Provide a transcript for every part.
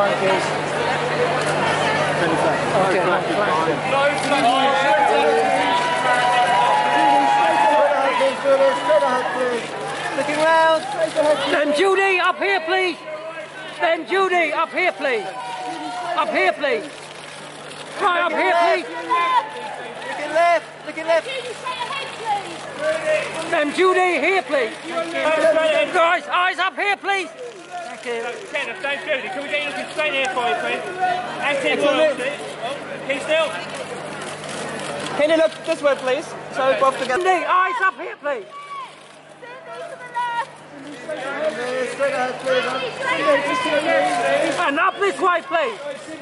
monkeys. Okay, looking round. Then Judy, up here, please. Then Judy, up here, please. Up here, please. Right, up here, please. Looking left. Looking left. Then Judy, here, please. Guys, eyes up here, please. Thank you. Kenneth, don't Judy. Can we get you looking straight here for you, please? Active. Keep still. Can you look this way, please? So we both together. Judy, eyes up here, please. And up this way, please.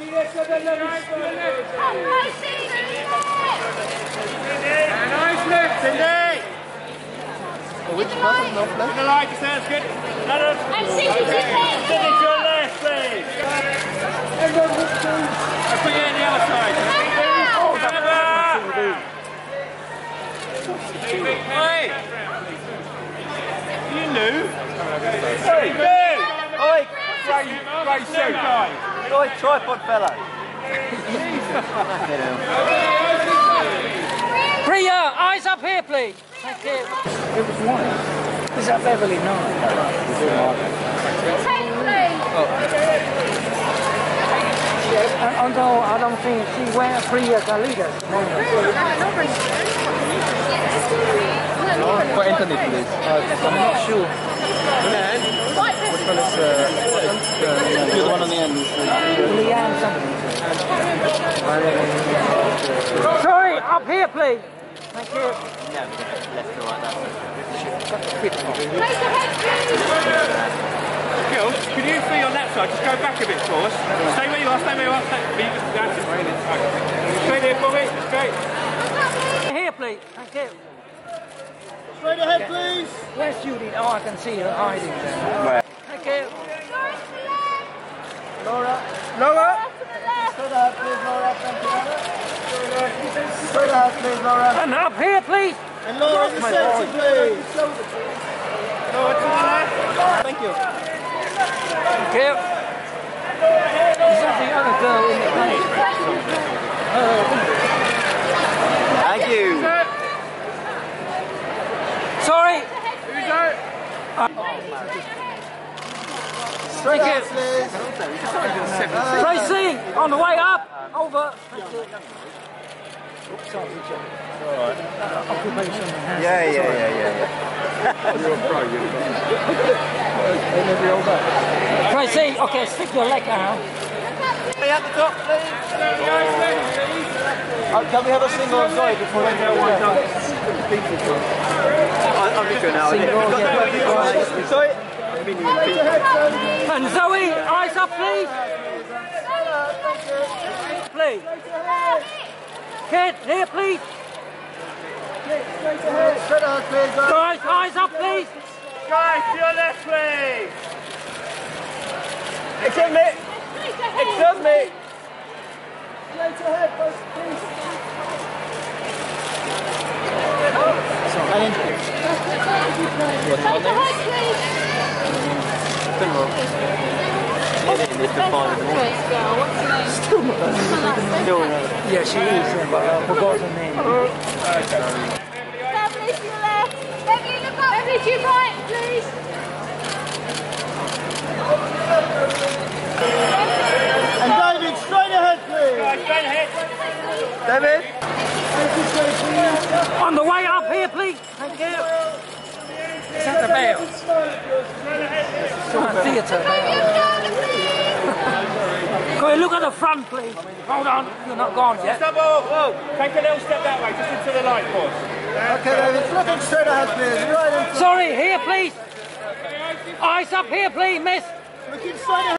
Nice left, Cindy. Which part of north left? To the right, sounds good. I'm Cindy, Cindy, to your left, please. I'll put you in the other side. Hey! You knew? Hey! Oi! Great shoot! Oi, tripod fella! Priya, eyes up here, please. Thank you. It was one. Is that Beverly? No. Although I don't think she went Priya can lead us. For Anthony, please. I'm not sure. Which one is the one on the end? Leanne something. Sorry, up here, please. Thank you. Gil, can you be on that side? Just go back a bit for us. Stay where you are, stay where you are. That's it. Straight here for me. Straight. Here, please. Thank you. Straight ahead, please! Where's Judy? Oh, I can see her hiding there. Right. Thank you. Laura! Straight ahead, please, Laura. Thank you. Straight ahead, please, Laura. And up here, please. And Laura in the centre, please. Laura to the left. Thank you. Thank you. Is that the other girl in the place? Thank you. Sorry. Who's that? Straight ahead, please. Tracy, on the way up. Over. Thank you. Occupation. Yeah. Tracy, okay, stick your leg out. Stay at the top, please. Can we have a single Zoe before we go one down? I'll be good now. Zoe. And Zoe, eyes up, please. Please. Kid, here, please. Straight ahead, please. Guys, eyes up, please. Guys, to your left, please. Excuse me. Excuse me. Straight ahead, please. Yeah, she is, but I forgot her name. Beverly, to your left. Beverly, look up. Beverly, to your right, please. And David, straight ahead, please. Guys, straight ahead. David. On the way up here, please. Thank you. Is that the bells? Theatre bells. Can we look at the front, please? Hold on, you're not gone yet. Stop off. Whoa. Take a little step that way, just into the light for us. Okay, David, looking straight ahead, please. Right in front. Sorry, here, please. Eyes up here, please, miss. Looking straight ahead.